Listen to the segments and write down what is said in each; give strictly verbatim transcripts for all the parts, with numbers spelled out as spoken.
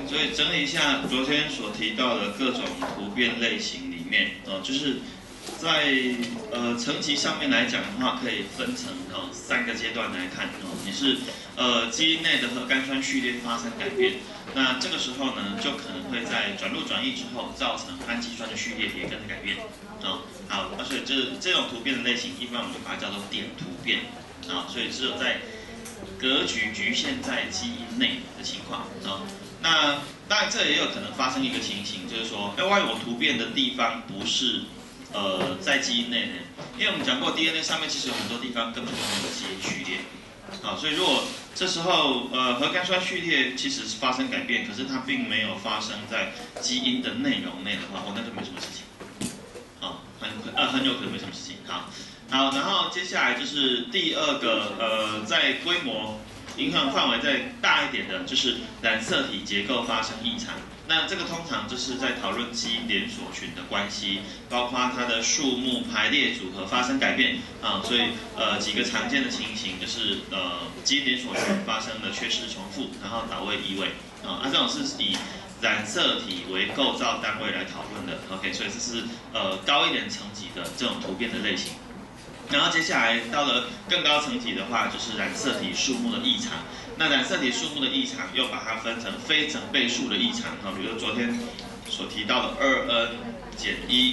所以整理一下昨天所提到的各种图片类型里面，哦，就是在呃层级上面来讲的话，可以分成哦三个阶段来看哦。你是呃基因内的核苷酸序列发生改变，那这个时候呢，就可能会在转录转译之后，造成氨基酸的序列也跟着改变。哦，好，那所以这这种突变的类型，一般我们就把它叫做点突变。啊，所以只有在格局局限在基因内的情况啊。那当然这也有可能发生一个情形，就是说，哎，万一我突变的地方不是呃在基因内呢？因为我们讲过 D N A 上面其实有很多地方根本就没有基因序列。啊，所以如果这时候呃核苷酸序列其实是发生改变，可是它并没有发生在基因的内容内的话，哦，那就没什么事情。啊，很呃很有可能没什么事情。好。好，然后接下来就是第二个，呃，在规模影响范围再大一点的，就是染色体结构发生异常。那这个通常就是在讨论基因连锁群的关系，包括它的数目、排列组合发生改变啊。所以呃几个常见的情形就是呃基因连锁群发生了缺失重复，然后导位移位啊。啊，这种是以染色体为构造单位来讨论的。OK， 所以这是呃高一点层级的这种突变的类型。然后接下来到了更高层级的话，就是染色体数目的异常。那染色体数目的异常又把它分成非整倍数的异常啊，比如昨天所提到的二 n 减一、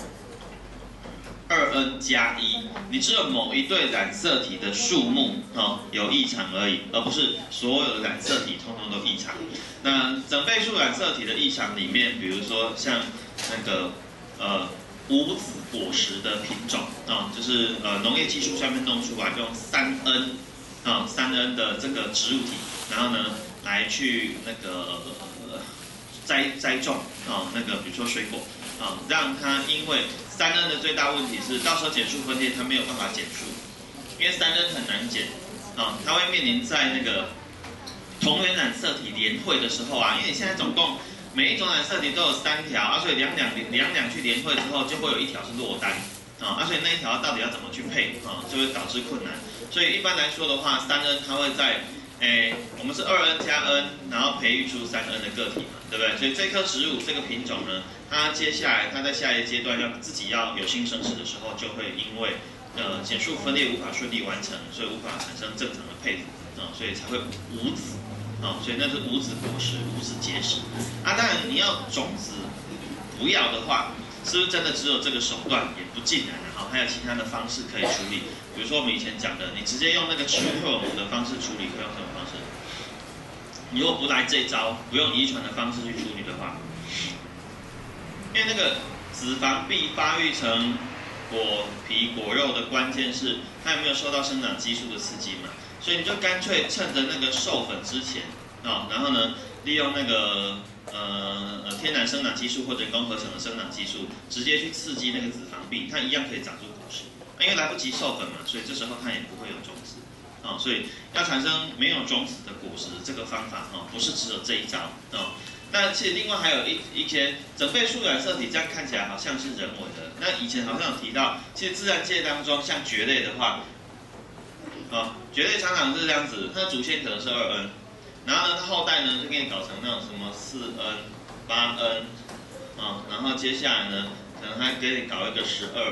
二 n 加一，你只有某一对染色体的数目啊有异常而已，而不是所有的染色体通通都异常。那整倍数染色体的异常里面，比如说像那个呃。无籽果实的品种啊，就是呃农业技术下面弄出来用三 n 啊三 n 的这个植物体，然后呢来去那个、呃、栽栽种啊那个比如说水果啊，让它因为三 n 的最大问题是到时候减数分裂它没有办法减数，因为三 n 很难减啊，它会面临在那个同源染色体联会的时候啊，因为你现在总共每一种染色体都有三条啊，所以两两两两去联会之后，就会有一条是落单啊，啊，所以那一条到底要怎么去配啊，就会导致困难。所以一般来说的话，三 n 它会在，诶，我们是二 n 加 n， 然后培育出三 n 的个体嘛，对不对？所以这棵植物这个品种呢，它接下来它在下一个阶段要自己要有新生殖的时候，就会因为呃减数分裂无法顺利完成，所以无法产生正常的配子啊，所以才会无子。哦，所以那是无籽果实、无籽结实。啊，当然你要种子不要的话，是不是真的只有这个手段也不尽然啊？好，还有其他的方式可以处理，比如说我们以前讲的，你直接用那个植物荷尔蒙的方式处理，会用什么方式？你如果不来这一招，不用遗传的方式去处理的话，因为那个脂肪壁发育成果皮果肉的关键是它有没有受到生长激素的刺激嘛？所以你就干脆趁着那个授粉之前啊、哦，然后呢，利用那个呃呃天然生长激素或人工合成的生长激素，直接去刺激那个脂肪壁，它一样可以长出果实。因为来不及授粉嘛，所以这时候它也不会有种子啊、哦。所以要产生没有种子的果实，这个方法啊、哦，不是只有这一招啊。哦，那其实另外还有一一些整倍数染色体，这样看起来好像是人为的。那以前好像有提到，其实自然界当中像蕨类的话。啊，蕨类常常是这样子，它的主线可能是二 n， 然后呢，它后代呢就给你搞成那种什么四 n、八 n， 啊，然后接下来呢，可能还给你搞一个十二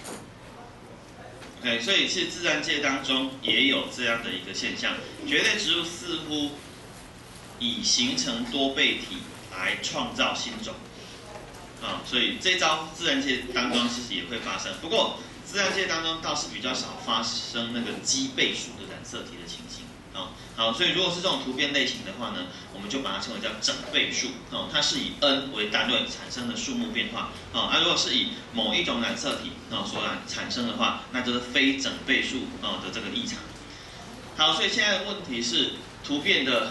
n。OK， 所以其实自然界当中也有这样的一个现象，蕨类植物似乎以形成多倍体来创造新种，啊，所以这招自然界当中其实也会发生，不过。自然界当中倒是比较少发生那个奇倍数的染色体的情形啊，好，所以如果是这种突变类型的话呢，我们就把它称为叫整倍数哦，它是以 n 为单位产生的数目变化啊，那如果是以某一种染色体啊所产生的话，那就是非整倍数啊的这个异常。好，所以现在的问题是突变的。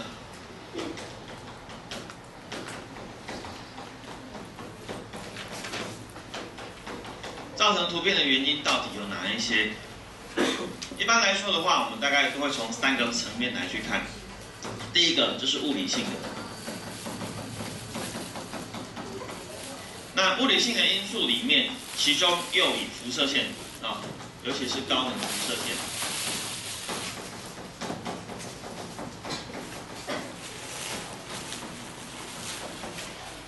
造成突变的原因到底有哪一些？一般来说的话，我们大概都会从三个层面来去看。第一个就是物理性的，那物理性的因素里面，其中又以辐射线啊，尤其是高能辐射线。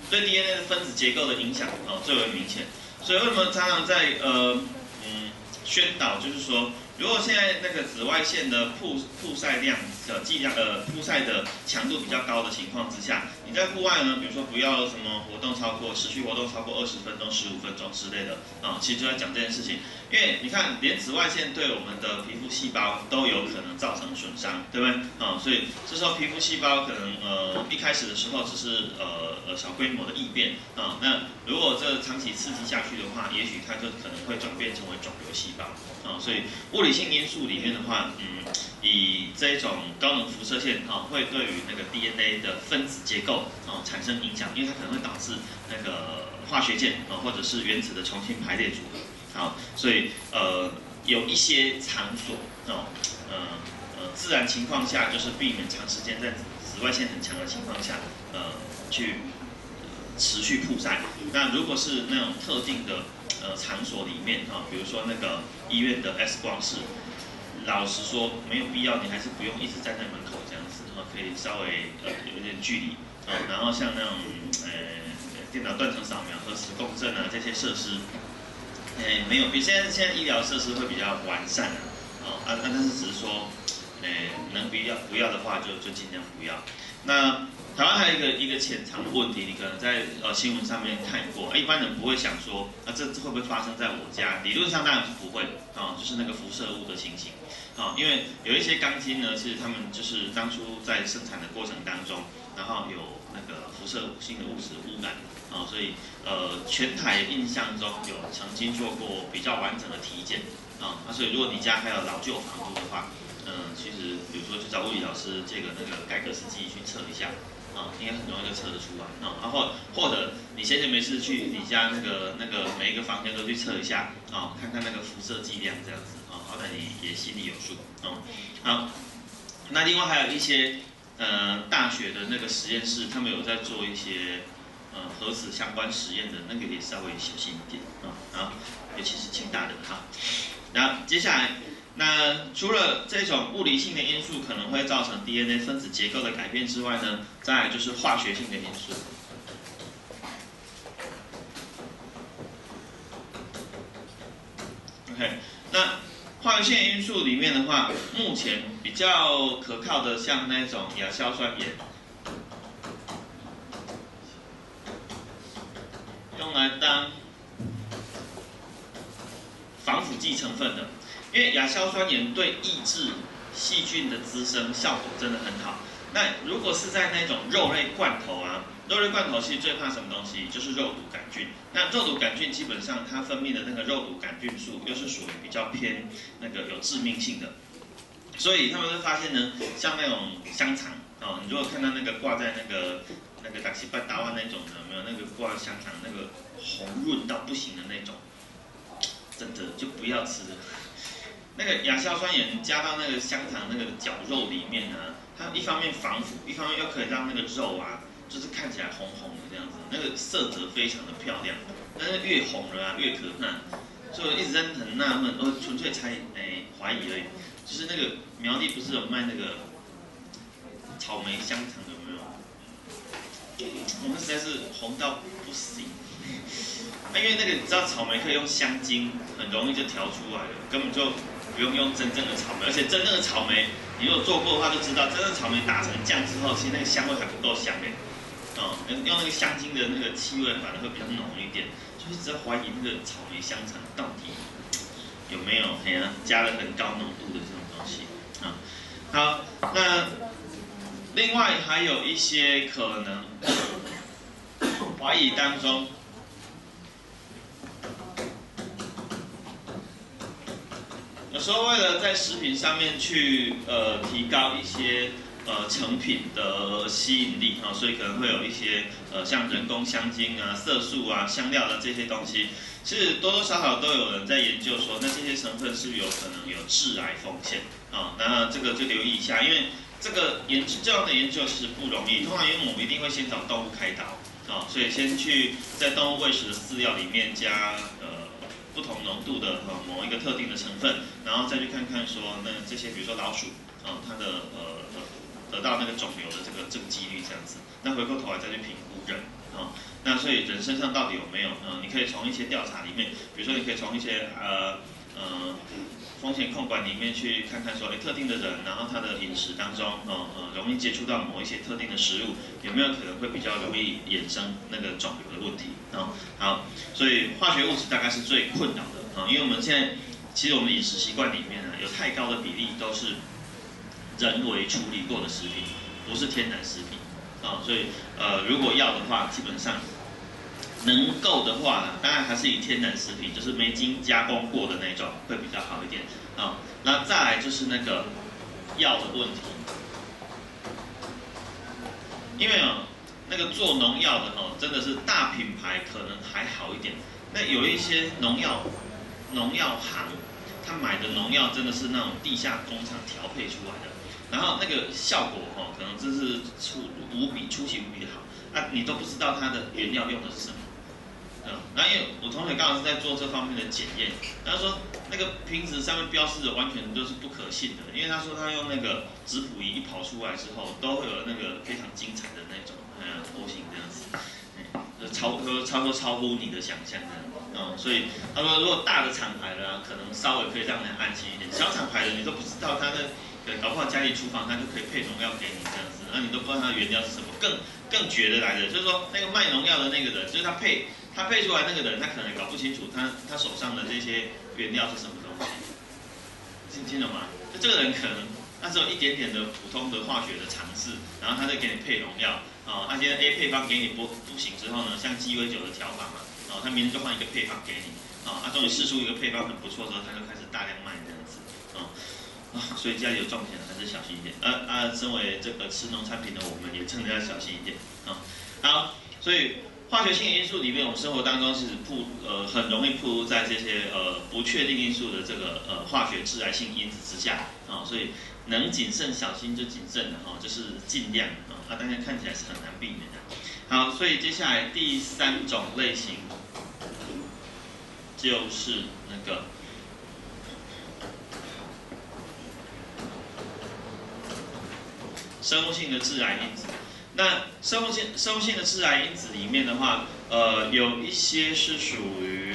对 D N A 的分子结构的影响哦最为明显。所以为什么常常在呃嗯宣导，就是说，如果现在那个紫外线的曝曝晒量的剂量呃曝晒的强度比较高的情况之下，你在户外呢，比如说不要什么活动超过持续活动超过二十分钟、十五分钟之类的啊、哦，其实就在讲这件事情。因为你看，连紫外线对我们的皮肤细胞都有可能造成损伤，对不对？啊、哦，所以这时候皮肤细胞可能呃一开始的时候只是呃呃小规模的异变啊、哦，那如果这长期刺激下去的话，也许它就可能会转变成为肿瘤细胞啊、哦，所以物理性因素里面的话，嗯，以这种高能辐射线啊、哦，会对于那个 D N A 的分子结构啊、哦、产生影响，因为它可能会导致那个化学键啊、哦、或者是原子的重新排列组合。好，所以呃有一些场所哦，呃呃自然情况下就是避免长时间在紫外线很强的情况下，呃去、呃、持续曝晒。那如果是那种特定的呃场所里面啊、哦，比如说那个医院的 X 光室，老实说没有必要，你还是不用一直站在门口这样子，哦，可以稍微呃有一点距离哦。然后像那种呃电脑断层扫描、核磁共振啊这些设施。诶，没有，比现在现在医疗设施会比较完善啊，哦啊，但是只是说，诶，能不要不要的话就就尽量不要。那台湾还有一个一个潜藏的问题，你可能在呃新闻上面看过，一般人不会想说，啊这这会不会发生在我家？理论上当然是不会，啊、哦，就是那个辐射物的情形，啊、哦，因为有一些钢筋呢，其实他们就是当初在生产的过程当中，然后有那个辐射性的物质污染。啊、哦，所以呃，全台印象中有曾经做过比较完整的体检啊，那、哦、所以如果你家还有老旧房屋的话，嗯、呃，其实比如说去找物理老师借个那个盖克斯机去测一下，啊、哦，应该很容易就测得出来啊，然后或者你闲闲没事去你家那个那个每一个房间都去测一下啊、哦，看看那个辐射剂量这样子啊、哦，好歹你也心里有数哦。好，那另外还有一些呃大学的那个实验室，他们有在做一些。呃，核子相关实验的那个也稍微小心一点啊，啊，尤其是清大的哈。然后接下来，那除了这种物理性的因素可能会造成 D N A 分子结构的改变之外呢，再来就是化学性的因素。OK， 那化学性因素里面的话，目前比较可靠的像那种亚硝酸盐。用来当防腐剂成分的，因为亚硝酸盐对抑制细菌的滋生效果真的很好。那如果是在那种肉类罐头啊，肉类罐头其实最怕什么东西？就是肉毒杆菌。那肉毒杆菌基本上它分泌的那个肉毒杆菌素又是属于比较偏那个有致命性的，所以他们会发现呢，像那种香肠哦，你如果看到那个挂在那个那个达西巴达瓦那种的，有没有那个挂香肠那个红润到不行的那种，真的就不要吃了。那个亚硝酸盐加到那个香肠那个绞肉里面呢，它一方面防腐，一方面又可以让那个肉啊，就是看起来红红的这样子，那个色泽非常的漂亮。但是越红了啊，越可怕。所以我一直在很纳闷，我纯粹猜诶怀疑而已。就是那个苗栗不是有卖那个草莓香肠有没有？我们实在是红到不行。那、啊、因为那个你知道草莓可以用香精，很容易就调出来了，根本就不用用真正的草莓。而且真正的草莓，你如果做过的话就知道，真正的草莓打成酱之后，其实那个香味还不够香哎。哦，用那个香精的那个气味反而会比较浓一点，所以一直在怀疑那个草莓香肠到底有没有嘿啊加了很高浓度的这种东西啊。好，那另外还有一些可能怀疑当中，有时候为了在食品上面去呃提高一些。呃，成品的吸引力啊、哦，所以可能会有一些呃，像人工香精啊、色素啊、香料的这些东西，其实多多少少都有人在研究说，那这些成分是不是有可能有致癌风险啊、哦？那这个就留意一下，因为这个研这样的研究其实不容易，通常因为我们一定会先找动物开刀啊、哦，所以先去在动物喂食的饲料里面加呃不同浓度的呃某一个特定的成分，然后再去看看说那这些比如说老鼠啊、哦，它的呃。得到那个肿瘤的这个这个几率这样子，那回过头来再去评估人啊、哦， 哦。那所以人身上到底有没有？嗯，你可以从一些调查里面，比如说你可以从一些呃呃风险控管里面去看看说，哎，特定的人，然后他的饮食当中，呃呃，容易接触到某一些特定的食物，有没有可能会比较容易衍生那个肿瘤的问题？哦，好，所以化学物质大概是最困扰的啊、哦，因为我们现在其实我们饮食习惯里面呢，有太高的比例都是人为处理过的食品，不是天然食品啊、哦，所以呃，如果要的话，基本上能够的话呢，当然还是以天然食品，就是没经加工过的那种会比较好一点啊、哦。那再来就是那个药的问题，因为哦，那个做农药的哦，真的是大品牌可能还好一点，那有一些农药农药行，他买的农药真的是那种地下工厂调配出来的。然后那个效果哦，可能真是出无比出奇无比的好，啊，你都不知道它的原料用的是什么，嗯，然后因为我同学刚好是在做这方面的检验，他说那个瓶子上面标示的完全都是不可信的，因为他说他用那个质谱仪一跑出来之后，都会有那个非常精彩的那种嗯模型这样子，嗯，超说超过超乎你的想象这样，嗯，所以他说如果大的厂牌的啊，可能稍微可以让人安心一点，小厂牌的你都不知道它的。对，搞不好家里厨房它就可以配农药给你这样子，那你都不知道它的原料是什么。更更绝的来的，就是说那个卖农药的那个人，就是他配他配出来那个人，他可能搞不清楚他他手上的这些原料是什么东西，听听懂吗？就这个人可能他只有一点点的普通的化学的常识，然后他再给你配农药，哦，他今天 A 配方给你不不行之后呢，像鸡尾酒的调法嘛，哦，他明天就换一个配方给你，哦，他终于试出一个配方很不错之后，他就开始大量卖这样子，哦。啊，所以家里有种田的还是小心一点。啊啊，身为这个吃农产品的我们也真的要小心一点啊。好，所以化学性因素里面，我们生活当中是铺呃很容易暴露在这些呃不确定因素的这个呃化学致癌性因子之下啊，所以能谨慎小心就谨慎的哈，就是尽量啊，啊，当然看起来是很难避免的。好，所以接下来第三种类型就是那个。生物性的致癌因子，那生物性生物性的致癌因子里面的话，呃，有一些是属于，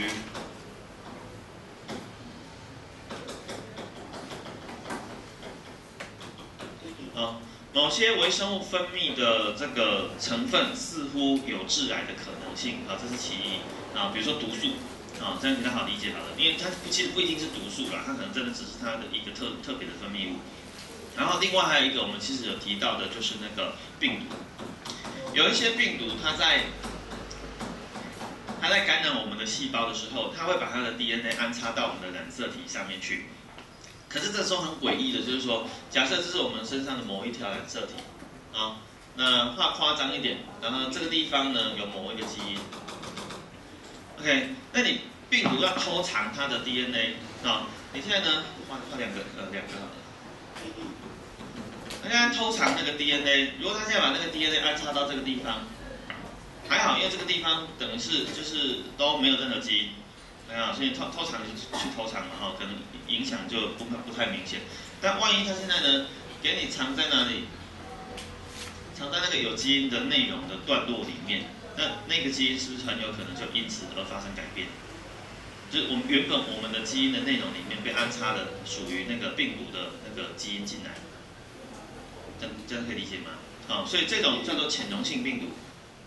啊，某些微生物分泌的这个成分似乎有致癌的可能性啊，这是其一啊，比如说毒素啊，这样比较好理解好了，因为它其实不一定是毒素啦，它可能真的只是它的一个特特别的分泌物。然后另外还有一个我们其实有提到的就是那个病毒，有一些病毒它在它在感染我们的细胞的时候，它会把它的 D N A 安插到我们的染色体上面去。可是这时候很诡异的就是说，假设这是我们身上的某一条染色体，啊，那画夸张一点，然后这个地方呢有某一个基因 ，OK， 那你病毒要偷藏它的 D N A 啊，你现在呢画画两个呃两个好了。他现在偷藏那个 D N A， 如果他现在把那个 D N A 安插到这个地方，还好，因为这个地方等于是就是都没有任何基因，没有，所以偷偷藏就去偷藏了哈，可能影响就不不太明显。但万一他现在呢，给你藏在哪里？藏在那个有基因的内容的段落里面，那那个基因是不是很有可能就因此而发生改变？就是我们原本我们的基因的内容里面被安插了属于那个病毒的那个基因进来。这这样可以理解吗？啊、哦，所以这种叫做潜溶性病毒。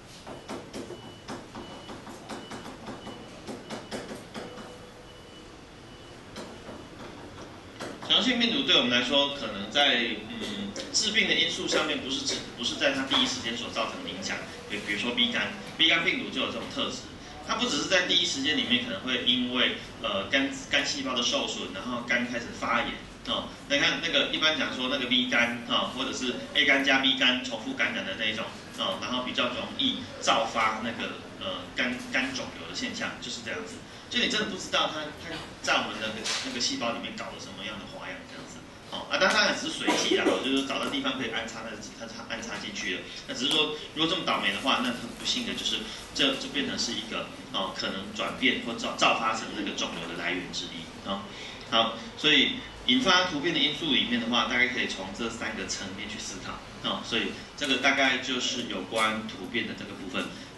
潜溶性病毒对我们来说，可能在嗯致病的因素上面，不是指不是在它第一时间所造成的影响。比比如说 B 肝 ，B 肝病毒就有这种特质。它不只是在第一时间里面可能会因为呃肝肝细胞的受损，然后肝开始发炎。哦，那你看那个一般讲说那个 B 肝啊、哦，或者是 A 肝加 B 肝重复感染的那一种哦，然后比较容易造发那个呃肝肝肿瘤的现象，就是这样子。就你真的不知道它它在我们的那个细胞里面搞了什么样的花样这样子。哦啊，当然只是随机啦，就是找到地方可以安插那它它安插进去了。那只是说如果这么倒霉的话，那很不幸的就是这就变成是一个哦可能转变或造造发成那个肿瘤的来源之一啊、哦。好，所以。引发突变的因素里面的话，大概可以从这三个层面去思考啊、哦，所以这个大概就是有关突变的这个部分。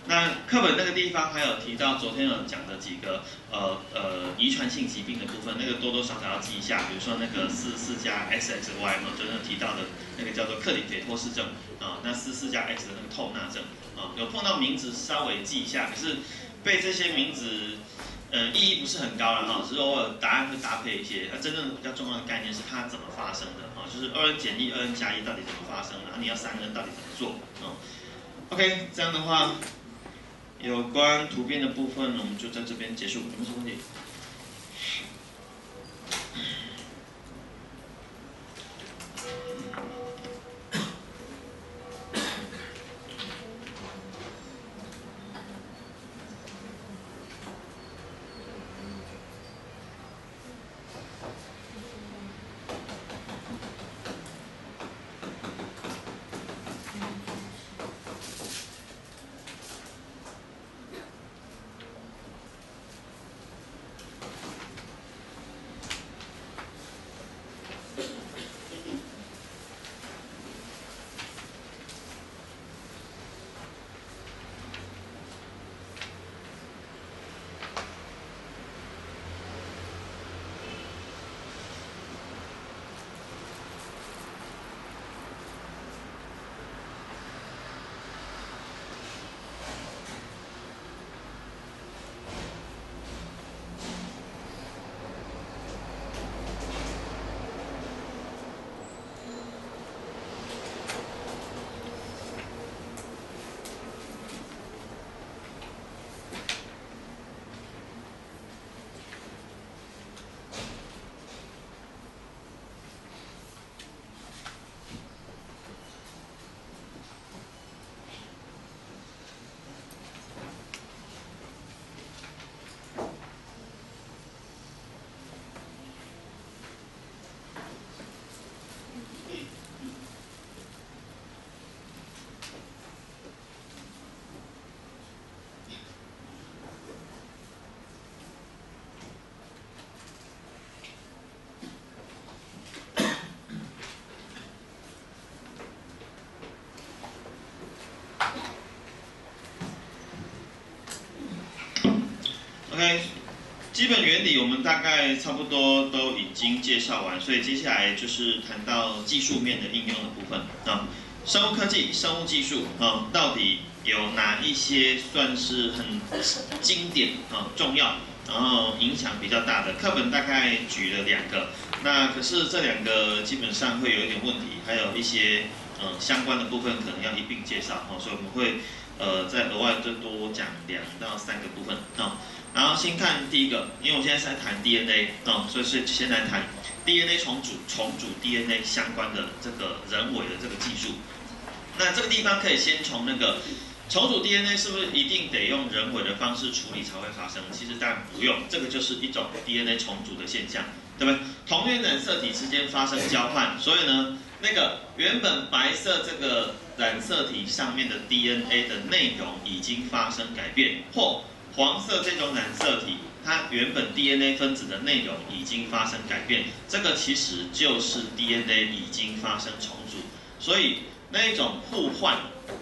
那课本那个地方还有提到，昨天有讲的几个呃呃遗传性疾病的部分，那个多多少少要记一下，比如说那个四四加 X X Y 嘛，就是提到的那个叫做克里斐托氏症啊，那四四加 X 的那个透纳症啊，有碰到名字稍微记一下，可是背这些名字。呃，意义不是很高了哈，只是偶尔答案会搭配一些。那真正比较重要的概念是它怎么发生的啊，就是二 n 减一、二 n 加一到底怎么发生的，啊、你要三 n 到底怎么做啊 ？OK， 这样的话，有关图片的部分我们就在这边结束，有没有什么问题？OK， 基本原理我们大概差不多都已经介绍完，所以接下来就是谈到技术面的应用的部分啊。生物科技、生物技术啊，到底有哪一些算是很经典啊、重要，然后影响比较大的？课本大概举了两个，那可是这两个基本上会有一点问题，还有一些呃相关的部分可能要一并介绍哈，所以我们会呃再额外再多讲两到三个部分啊。然后先看第一个，因为我现在是在谈 D N A 啊、所以是先来谈 D N A 重组、重组 D N A 相关的这个人为的这个技术。那这个地方可以先从那个重组 D N A 是不是一定得用人为的方式处理才会发生？其实当然不用，这个就是一种 D N A 重组的现象，对不对？同源染色体之间发生交换，所以呢，那个原本白色这个染色体上面的 D N A 的内容已经发生改变，或黄色这种染色体，它原本 D N A 分子的内容已经发生改变，这个其实就是 D N A 已经发生重组，所以那一种互换，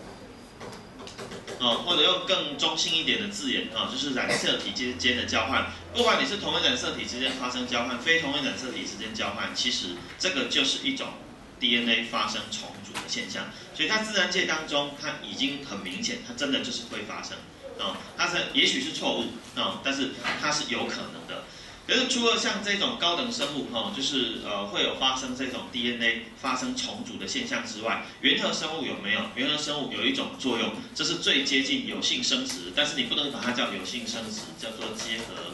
哦，或者用更中性一点的字眼啊、哦，就是染色体之间的交换，不管你是同源染色体之间发生交换，非同源染色体之间交换，其实这个就是一种 D N A 发生重组的现象，所以它自然界当中它已经很明显，它真的就是会发生。哦，它是也许是错误哦，但是它是有可能的。可是除了像这种高等生物哦，就是呃会有发生这种 D N A 发生重组的现象之外，原核生物有没有？原核生物有一种作用，这是最接近有性生殖，但是你不能把它叫有性生殖，叫做结合。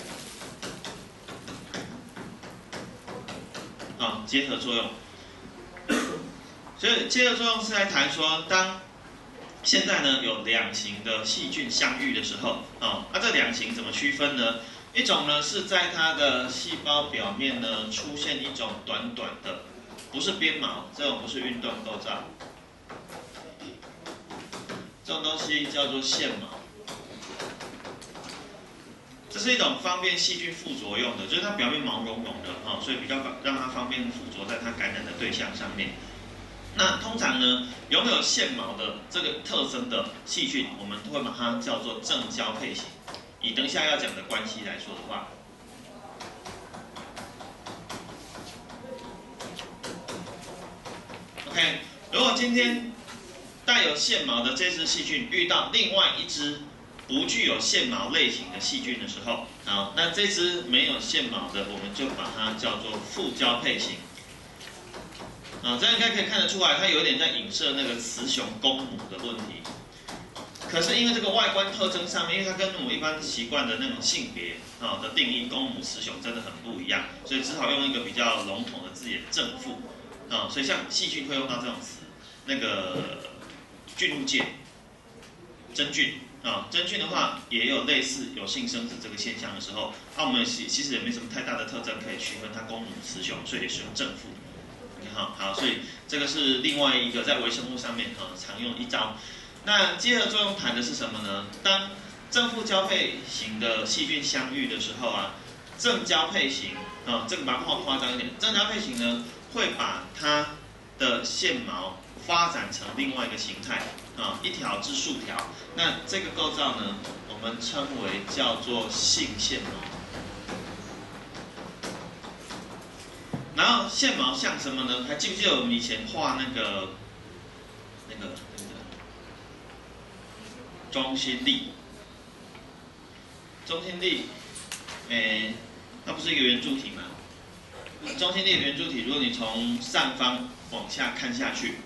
啊、哦，结合作用。所以结合作用是来谈说当。现在呢，有两型的细菌相遇的时候，哦，那这两型怎么区分呢？一种呢是在它的细胞表面呢出现一种短短的，不是鞭毛，这种不是运动构造，这种东西叫做线毛。这是一种方便细菌附着用的，就是它表面毛茸茸的，哦，所以比较让它方便附着在它感染的对象上面。 那通常呢，拥有线毛的这个特征的细菌，我们会把它叫做正交配型。以等一下要讲的关系来说的话 ，OK， 如果今天带有线毛的这只细菌遇到另外一只不具有线毛类型的细菌的时候，好，那这只没有线毛的，我们就把它叫做副交配型。啊，这样应该可以看得出来，它有点在影射那个雌雄公母的问题。可是因为这个外观特征上面，因为它跟我们一般习惯的那种性别啊的定义，公母雌雄真的很不一样，所以只好用一个比较笼统的字眼正负。啊，所以像细菌会用到这种词，那个菌路界真菌啊，真菌的话也有类似有性生殖这个现象的时候，那、啊、我们其其实也没什么太大的特征可以区分它公母雌雄，所以也是用正负。好，好，所以这个是另外一个在微生物上面啊常用的一招。那结合作用谈的是什么呢？当正负交配型的细菌相遇的时候啊，正交配型啊，这个把它画夸张一点，正交配型呢会把它的线毛发展成另外一个形态啊，一条至数条。那这个构造呢，我们称为叫做性线毛。然后线毛像什么呢？还记不记得我们以前画那个那个那个中心粒？中心粒，诶，它不是一个圆柱体吗？中心粒的圆柱体，如果你从上方往下看下去，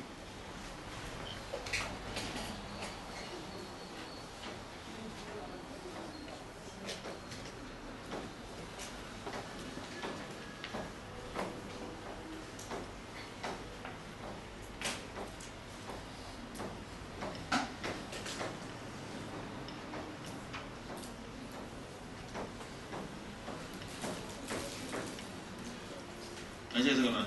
而且这个吗？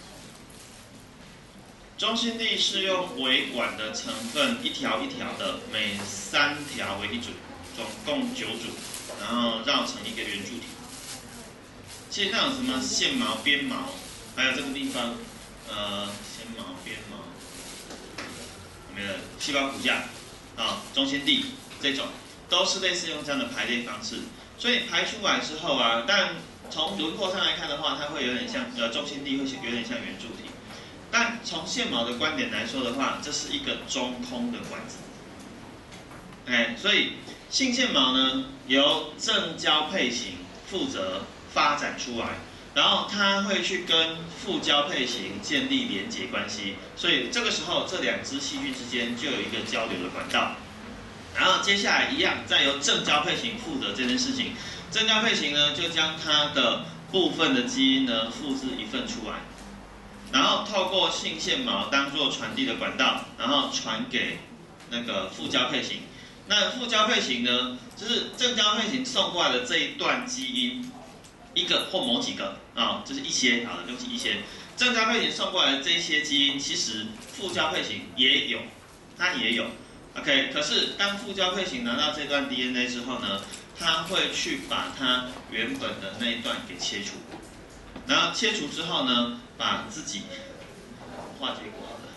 中心粒是用维管的成分一条一条的，每三条为一组，总共九组，然后绕成一个圆柱体。其实那种什么线毛、边毛，还有这个地方，呃，线毛、边毛，我们的细胞骨架啊，中心粒这种，都是类似用这样的排列方式。所以排出来之后啊，但从轮廓上来看的话，它会有点像呃中心粒会有点像圆柱体。但从线毛的观点来说的话，这是一个中空的管子。哎，所以性线毛呢由正交配型负责发展出来，然后它会去跟副交配型建立连结关系，所以这个时候这两只细菌之间就有一个交流的管道。然后接下来一样，再由正交配型负责这件事情。正交配型呢，就将它的部分的基因呢复制一份出来，然后透过性线毛当做传递的管道，然后传给那个副交配型。那副交配型呢，就是正交配型送过来的这一段基因，一个或某几个啊，就是一些好了，对不起一些。正交配型送过来的这一些基因，其实副交配型也有，它也有。OK， 可是当副交配型拿到这段 D N A 之后呢，它会去把它原本的那一段给切除，然后切除之后呢，把自己画结果好了。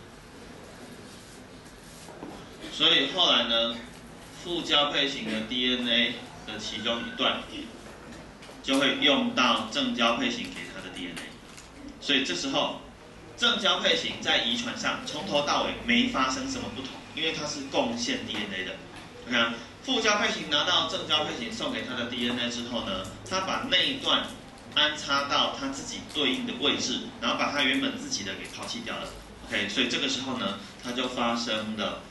所以后来呢，副交配型的 D N A 的其中一段就会用到正交配型给它的 D N A， 所以这时候正交配型在遗传上从头到尾没发生什么不同。因为它是贡献 D N A 的 ，OK， 副交配型拿到正交配型送给它的 D N A 之后呢，它把那一段安插到它自己对应的位置，然后把它原本自己的给抛弃掉了 ，OK， 所以这个时候呢，它就发生了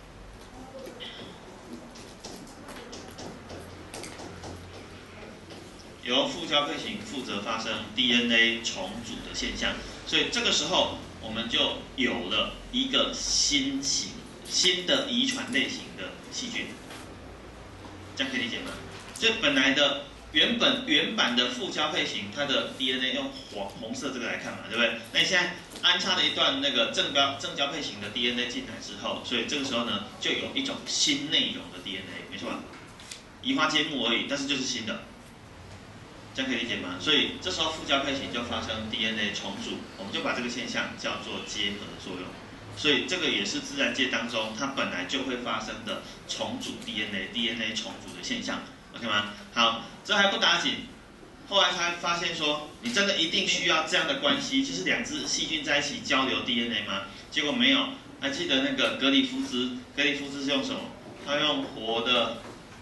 由副交配型负责发生 D N A 重组的现象，所以这个时候我们就有了一个新型。新的遗传类型的细菌，这样可以理解吗？所以本来的原本原版的副交配型，它的 D N A 用黄红色这个来看嘛，对不对？那你现在安插了一段那个正交正交配型的 D N A 进来之后，所以这个时候呢，就有一种新内容的 D N A， 没错吧？移花接木而已，但是就是新的，这样可以理解吗？所以这时候副交配型就发生 D N A 重组，我们就把这个现象叫做结合作用。 所以这个也是自然界当中它本来就会发生的重组 D N A、D N A 重组的现象 ，OK 吗？好，这还不打紧。后来才发现说，你真的一定需要这样的关系，就是两只细菌在一起交流 D N A 吗？结果没有。还记得那个格里夫斯？格里夫斯是用什么？他用活的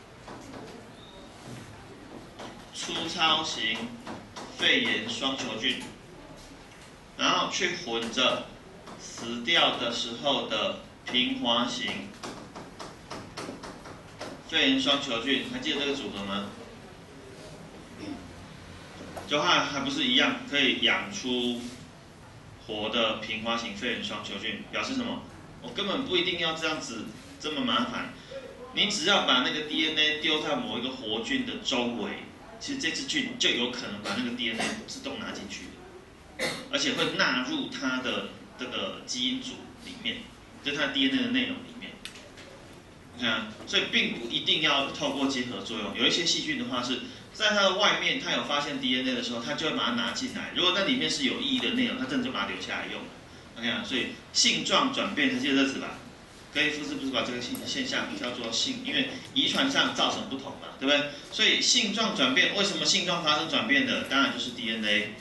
粗糙型肺炎双球菌，然后去混着死掉的时候的平滑型肺炎双球菌，还记得这个组合吗？就它还不是一样，可以养出活的平滑型肺炎双球菌，表示什么？我根本不一定要这样子这么麻烦，你只要把那个 D N A 丢在某一个活菌的周围，其实这只菌就有可能把那个 D N A 自动拿进去，而且会纳入它的这个基因组里面，就是它 D N A 的内容里面。你看，所以并不一定要透过结合作用，有一些细菌的话是。在它的外面，它有发现 D N A 的时候，它就会把它拿进来。如果那里面是有意义的内容，它真的就把它留下来用。OK 啊，所以性状转变，还记得这词吧？格里夫斯不是把这个现现象叫做性，因为遗传上造成不同嘛，对不对？所以性状转变，为什么性状发生转变的？当然就是 D N A。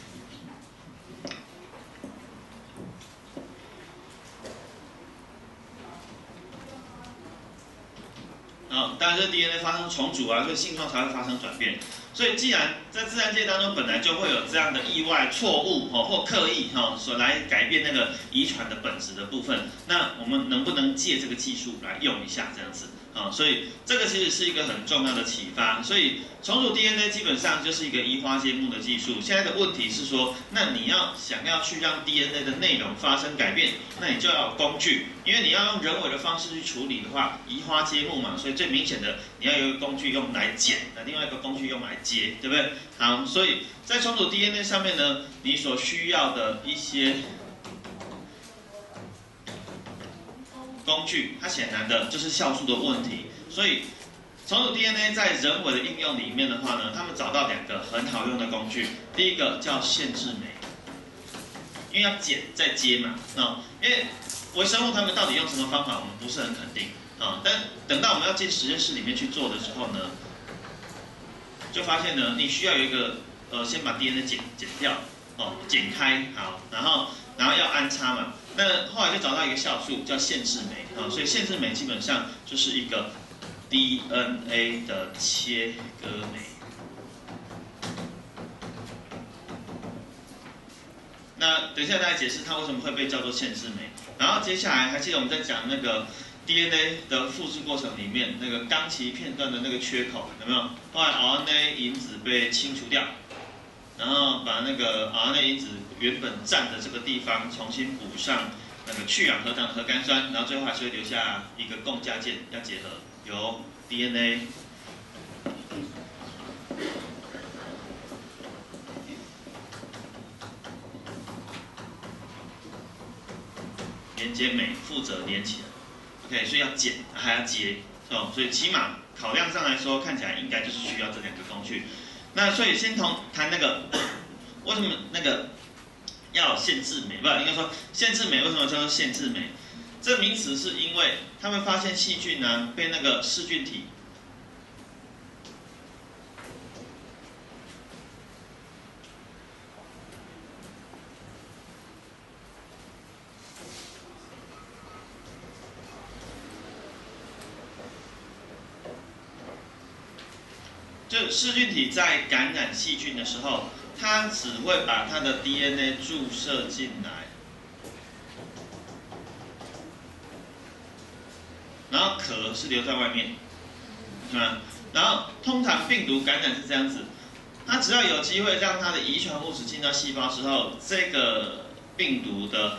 好，当然这 D N A 发生重组啊，所以性状才会发生转变。所以既然在自然界当中本来就会有这样的意外、错误哦或刻意哈所来改变那个遗传的本质的部分，那我们能不能借这个技术来用一下这样子啊？所以这个其实是一个很重要的启发。所以重组 D N A 基本上就是一个移花接木的技术。现在的问题是说，那你要想要去让 D N A 的内容发生改变，那你就要有工具，因为你要用人为的方式去处理的话，移花接木嘛，所以最明显的你要有一个工具用来剪，那另外一个工具用来接，对不对？好，所以在重组 D N A 上面呢，你所需要的一些工具，它显然的就是酵素的问题。所以重组 D N A 在人为的应用里面的话呢，他们找到两个很好用的工具。第一个叫限制酶，因为要剪再接嘛，啊，因为微生物他们到底用什么方法，我们不是很肯定啊。但等到我们要进实验室里面去做的时候呢，就发现呢，你需要有一个呃，先把 D N A 剪剪掉，哦，剪开，好，然后然后要安插嘛。那后来就找到一个酵素叫限制酶，啊，所以限制酶基本上就是一个 D N A 的切割酶。那等一下再来解释它为什么会被叫做限制酶。然后接下来还记得我们在讲那个 D N A 的复制过程里面那个钢旗片段的那个缺口有没有？后来 R N A 因子被清除掉，然后把那个 R N A 因子原本占的这个地方重新补上那个去氧核糖核苷酸，然后最后还是会留下一个共价键要结合，由 D N A 连接酶负责连起来。OK， 所以要剪还要接哦，所以起码考量上来说，看起来应该就是需要这两个工具。那所以先从谈那个为什么那个要限制酶，不，应该说限制酶为什么叫做限制酶？这名词是因为他们发现细菌呢、啊、被那个噬菌体就噬菌体在感染细菌的时候，它只会把它的 D N A 注射进来，然后壳是留在外面，是吧？然后通常病毒感染是这样子，它只要有机会让它的遗传物质进到细胞之后，这个病毒的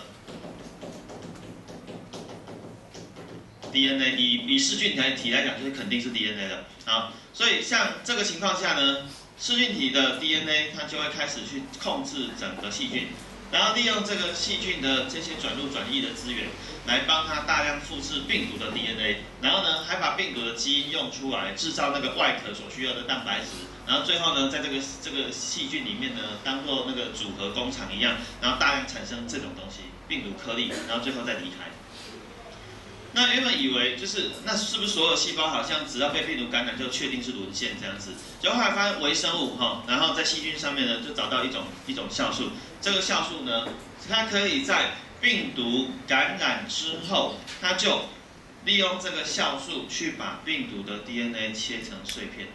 D N A 以以噬菌体来讲，就是肯定是 D N A 的。好，所以像这个情况下呢，噬菌体的 D N A 它就会开始去控制整个细菌，然后利用这个细菌的这些转录转译的资源，来帮它大量复制病毒的 D N A， 然后呢还把病毒的基因用出来，制造那个外壳所需要的蛋白质，然后最后呢在这个这个细菌里面呢，当做那个组合工厂一样，然后大量产生这种东西，病毒颗粒，然后最后再离开。 那原本以为就是那是不是所有细胞好像只要被病毒感染就确定是沦陷这样子？结果后来发现微生物哈，然后在细菌上面呢就找到一种一种酵素，这个酵素呢，它可以在病毒感染之后，它就利用这个酵素去把病毒的 D N A 切成碎片。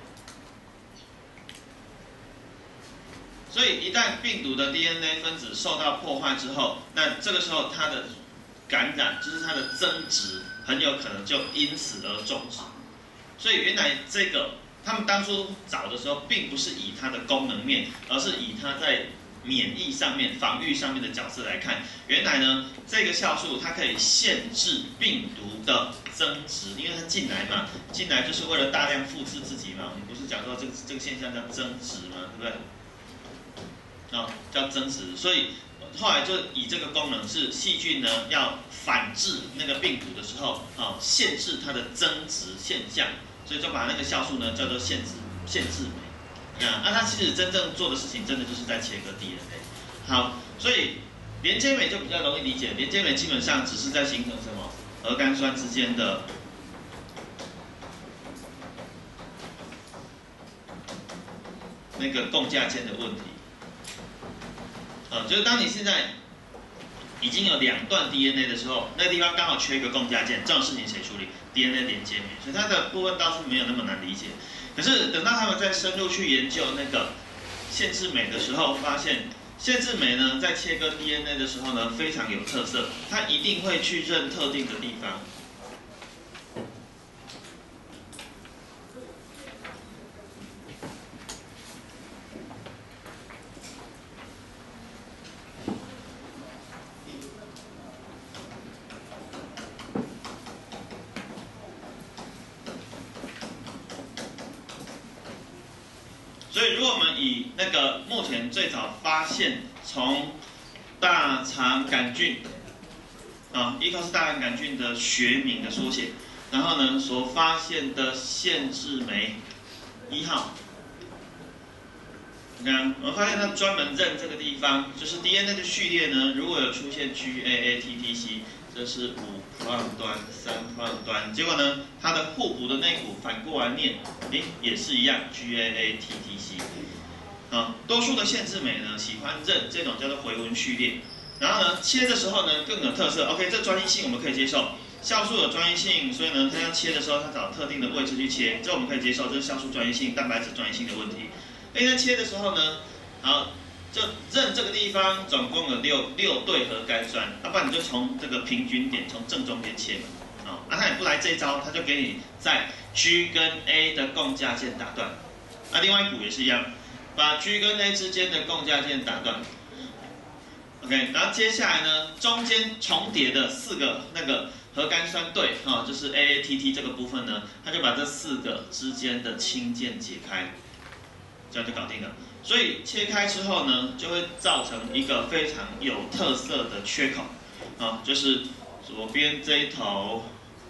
所以一旦病毒的 D N A 分子受到破坏之后，那这个时候它的感染就是它的增殖很有可能就因此而终止。所以原来这个他们当初找的时候，并不是以它的功能面，而是以它在免疫上面、防御上面的角色来看。原来呢，这个酵素它可以限制病毒的增殖，因为它进来嘛，进来就是为了大量复制自己嘛。我们不是讲说这个这个现象叫增殖嘛，对不对？啊、哦，叫增殖，所以后来就以这个功能是细菌呢要反制那个病毒的时候，啊、哦，限制它的增殖现象，所以就把那个酵素呢叫做限制限制酶。啊，那它其实真正做的事情，真的就是在切割 D N A。好，所以连接酶就比较容易理解，连接酶基本上只是在形成什么核苷酸之间的那个共价键的问题。呃，就是当你现在已经有两段 D N A 的时候，那个地方刚好缺一个共价键，这种事情谁处理 ？D N A 连接酶，所以它的部分倒是没有那么难理解。可是等到他们在深入去研究那个限制酶的时候，发现限制酶呢在切割 D N A 的时候呢非常有特色，它一定会去认特定的地方。所以，如果我们以那个目前最早发现从大肠杆菌啊 ，E. coli 是大肠杆菌的学名的缩写，然后呢所发现的限制酶一号，你看，我们发现它专门认这个地方，就是 D N A 的序列呢，如果有出现 G A A T T C， 这是五 prime 端、三 prime 端，结果呢，它的互补的那股反过来念，诶，也是一样 G A A T T C。啊，多数的限制酶呢喜欢认这种叫做回文序列，然后呢切的时候呢更有特色。OK， 这专一性我们可以接受，酵素有专一性，所以呢它要切的时候它找特定的位置去切，这我们可以接受，这是酵素专一性、蛋白质专一性的问题。因为在切的时候呢，好，就认这个地方总共有六六对核苷酸，要、啊、不然你就从这个平均点，从正中间切嘛。啊，那、啊、他也不来这一招，他就给你在 G 跟 A 的共价键打断。那、啊、另外一股也是一样，把 G 跟 A 之间的共价键打断。OK， 然后接下来呢，中间重叠的四个那个核苷酸对，啊，就是 A A T T 这个部分呢，他就把这四个之间的氢键解开。这样就搞定了。所以切开之后呢，就会造成一个非常有特色的缺口，啊，就是左边这一头，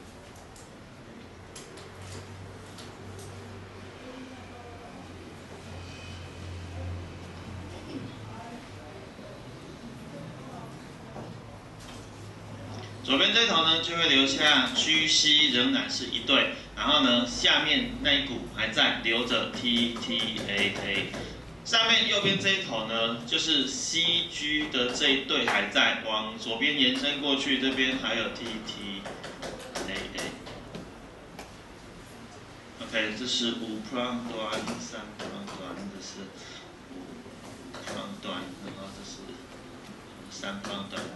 左边这一头呢就会留下 G C 仍然是一对。然后呢，下面那一股还在留着 T T A A， 上面右边这一头呢，就是 C G 的这一对还在，往左边延伸过去，这边还有 T T A A。OK， 这是五 prime 端、三 prime 端，这是五 prime 端，然后这是三 prime 端。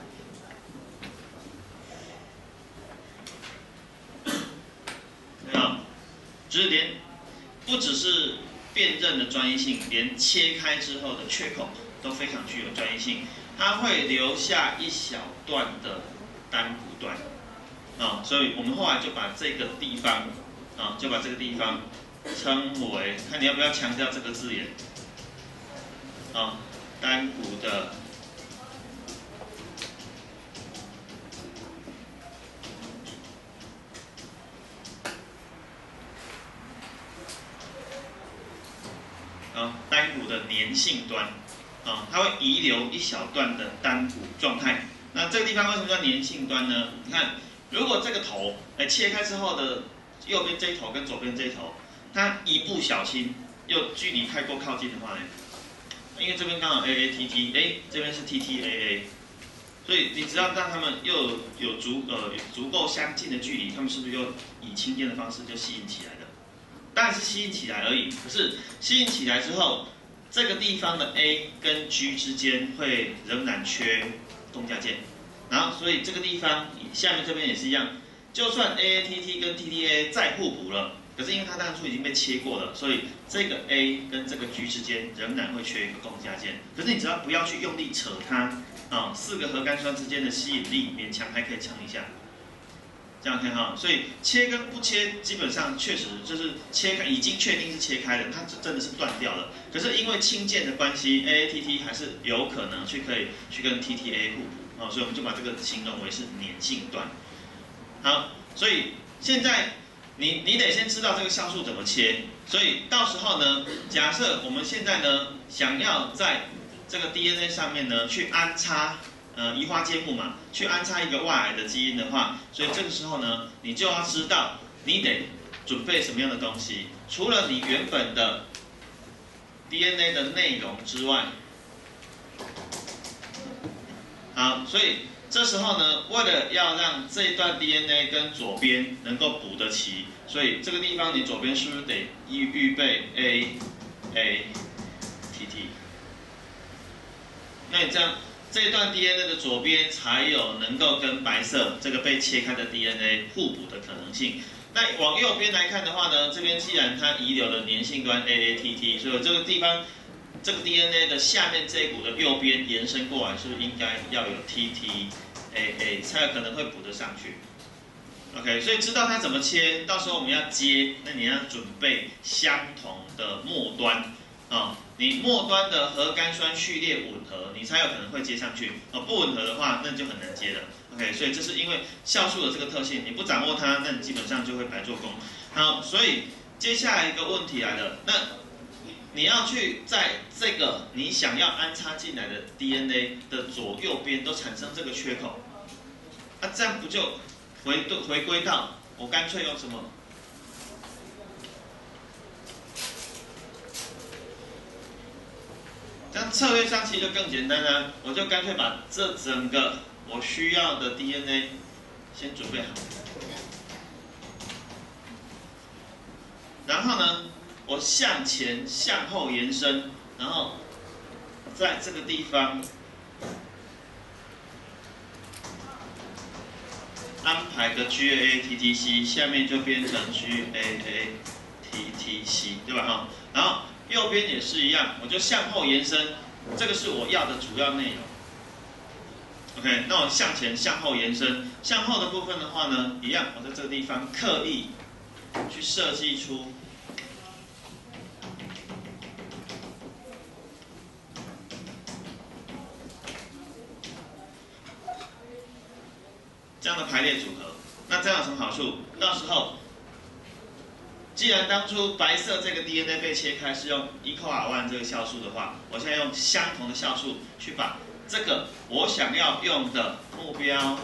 就是连不只是辨认的专一性，连切开之后的缺口都非常具有专一性。它会留下一小段的单股段，啊，所以我们后来就把这个地方，啊，就把这个地方称为，看你要不要强调这个字眼，啊，单股的。啊，单股的粘性端，啊，它会遗留一小段的单股状态。那这个地方为什么叫粘性端呢？你看如果这个头，哎，切开之后的右边这一头跟左边这一头，它一不小心又距离太过靠近的话呢，因为这边刚好 A A T T， 哎，这边是 T T A A， 所以你只要让它们又有有足呃足够相近的距离，它们是不是又以轻电的方式就吸引起来了？当然是吸引起来而已，可是吸引起来之后，这个地方的 A 跟 G 之间会仍然缺共价键，然后所以这个地方下面这边也是一样，就算 A A T T 跟 T T A 再互补了，可是因为它当初已经被切过了，所以这个 A 跟这个 G 之间仍然会缺一个共价键。可是你只要不要去用力扯它，啊、哦，四个核苷酸之间的吸引力勉强还可以撑一下。这样看哈，所以切跟不切，基本上确实就是切开，已经确定是切开的，它真的是断掉了。可是因为氢键的关系 ，A A T T 还是有可能去可以去跟 T T A 互补，哦，所以我们就把这个形容为是粘性段。好，所以现在你你得先知道这个酵素怎么切，所以到时候呢，假设我们现在呢想要在这个 D N A 上面呢去安插。呃，移花接木嘛，去安插一个外来的基因的话，所以这个时候呢，你就要知道你得准备什么样的东西。除了你原本的 D N A 的内容之外，好，所以这时候呢，为了要让这一段 D N A 跟左边能够补得齐，所以这个地方你左边是不是得预预备 A A T T？ 那你这样。这一段 D N A 的左边才有能够跟白色这个被切开的 D N A 互补的可能性。那往右边来看的话呢，这边既然它遗留了粘性端 A A T T， 所以这个地方这个 D N A 的下面这一股的右边延伸过来，是不是应该要有 T T A A 才有可能会补得上去 ？OK， 所以知道它怎么切，到时候我们要接，那你要准备相同的末端。啊、哦，你末端的核苷酸序列吻合，你才有可能会接上去。哦，不吻合的话，那就很难接了。OK， 所以这是因为酵素的这个特性，你不掌握它，那你基本上就会白做工。好，所以接下来一个问题来了，那你要去在这个你想要安插进来的 D N A 的左右边都产生这个缺口，那、啊、这样不就回回归到我干脆用什么？这样策略上其实就更简单啦，我就干脆把这整个我需要的 D N A 先准备好，然后呢，我向前向后延伸，然后在这个地方安排个 G A A T T C， 下面就变成 G A A T T C， 对吧？哈，然后。右边也是一样，我就向后延伸，这个是我要的主要内容。OK， 那我向前向后延伸，向后的部分的话呢，一样，我在这个地方刻意去设计出这样的排列组合。那这样有什么好处？到时候。既然当初白色这个 D N A 被切开是用 E C O R 一 这个酵素的话，我现在用相同的酵素去把这个我想要用的目标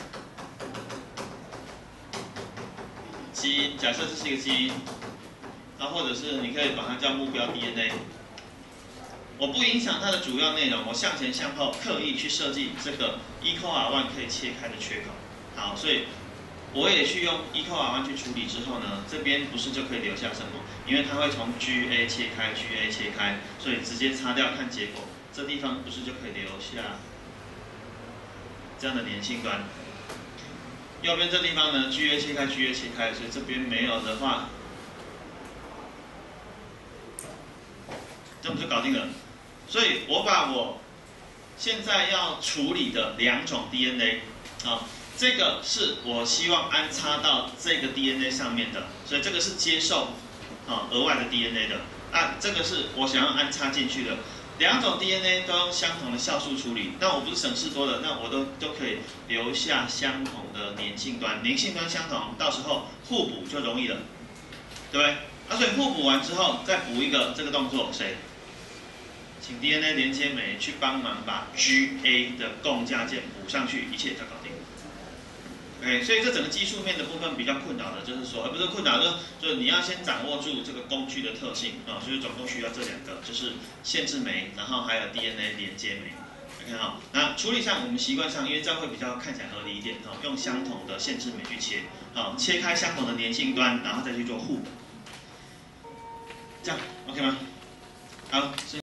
基因，假设这是一个基因，那或者是你可以把它叫目标 D N A， 我不影响它的主要内容，我向前向后刻意去设计这个 E C O R 一 可以切开的缺口。好，所以。我也去用 E C O R 一 去处理之后呢，这边不是就可以留下什么？因为它会从 G A 切开 ，G A 切开，所以直接擦掉看结果，这地方不是就可以留下这样的粘性端？右边这地方呢 ，G A 切开 ，G A 切开，所以这边没有的话，这不就搞定了？所以我把我现在要处理的两种 D N A 啊。这个是我希望安插到这个 D N A 上面的，所以这个是接受啊额外的 D N A 的。啊，这个是我想要安插进去的。两种 D N A 都用相同的酵素处理，那我不是省事多了，那我都都可以留下相同的粘性端，粘性端相同，到时候互补就容易了，对不对？啊，所以互补完之后再补一个这个动作，谁？请 D N A 连接酶去帮忙把 G A 的共价键补上去，一切就搞定。 OK， 所以这整个技术面的部分比较困扰的，就是说，而不是困扰，就就是你要先掌握住这个工具的特性啊，就是总共需要这两个，就是限制酶，然后还有 D N A 连接酶。OK 好，那处理上我们习惯上，因为这样会比较看起来合理一点哈，用相同的限制酶去切，好，切开相同的粘性端，然后再去做互补，这样 OK 吗？好。